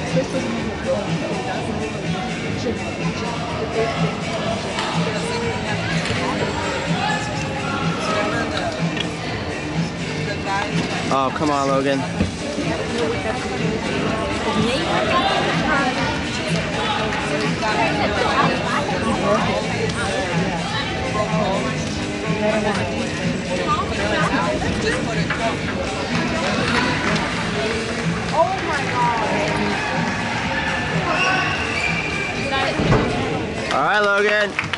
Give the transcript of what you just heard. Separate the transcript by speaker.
Speaker 1: Oh, come on, Logan.
Speaker 2: Oh my god.
Speaker 1: All right, Logan.